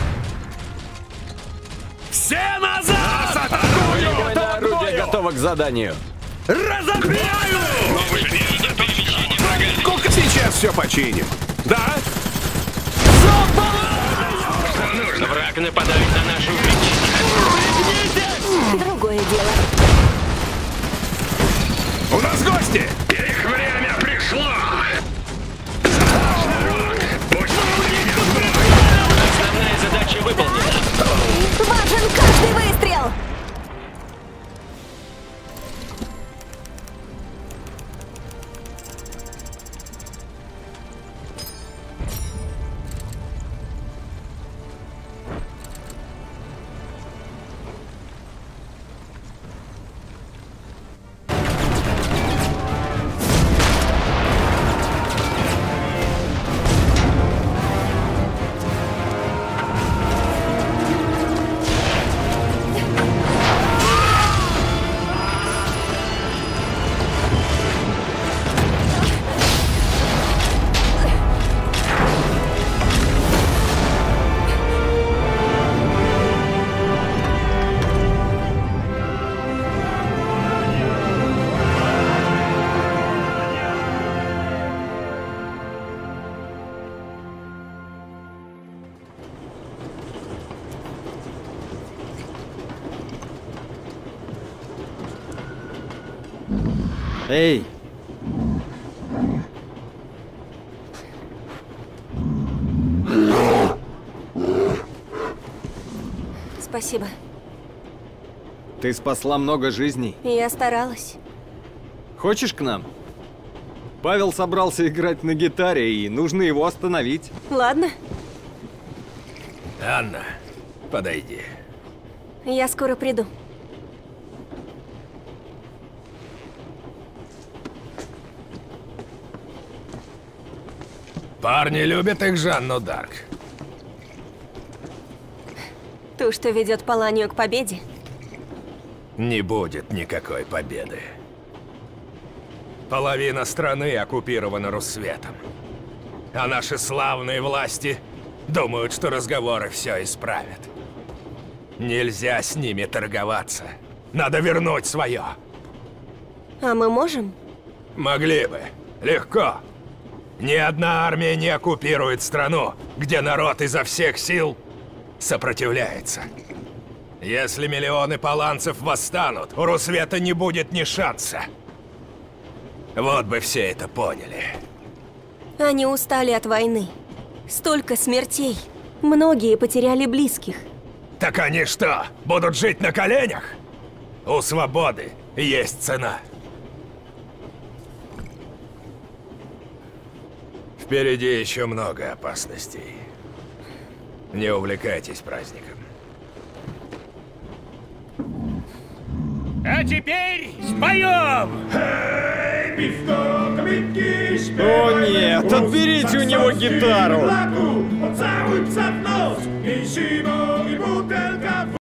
Все назад! Бронебойное орудие готово к заданию. Разобьяю! Сейчас все починим. Да? Враг нападает на нашу укрытие. Другое дело. У нас гости! Их время пришло! Основная задача выполнена. Важен каждый выстрел! Эй! Спасибо. Ты спасла много жизней. Я старалась. Хочешь к нам? Павел собрался играть на гитаре, и нужно его остановить. Ладно, Анна, подойди. я скоро приду. Парни любят их Жанну Дарк. Ту, что ведет Поланию к победе. Не будет никакой победы. Половина страны оккупирована Руссветом. А наши славные власти думают, что разговоры все исправят. Нельзя с ними торговаться. Надо вернуть свое. А мы можем? Могли бы. Легко. Ни одна армия не оккупирует страну, где народ изо всех сил сопротивляется. Если миллионы поланцев восстанут, у Руссвета не будет ни шанса. Вот бы все это поняли. Они устали от войны. Столько смертей. Многие потеряли близких. Так они что, будут жить на коленях? У свободы есть цена. Впереди еще много опасностей. Не увлекайтесь праздником. А теперь споем! О нет, отберите у него гитару! Cały psa w nos i zimą i butelka